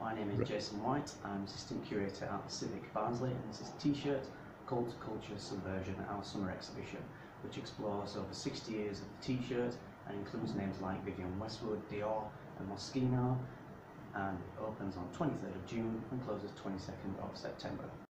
My name is Jason White. I'm Assistant Curator at the Civic Barnsley, and this is T-shirt Cult Culture Subversion, our summer exhibition, which explores over 60 years of the T-shirt and includes names like Vivienne Westwood, Dior and Moschino, and opens on 23rd of June and closes 22nd of September.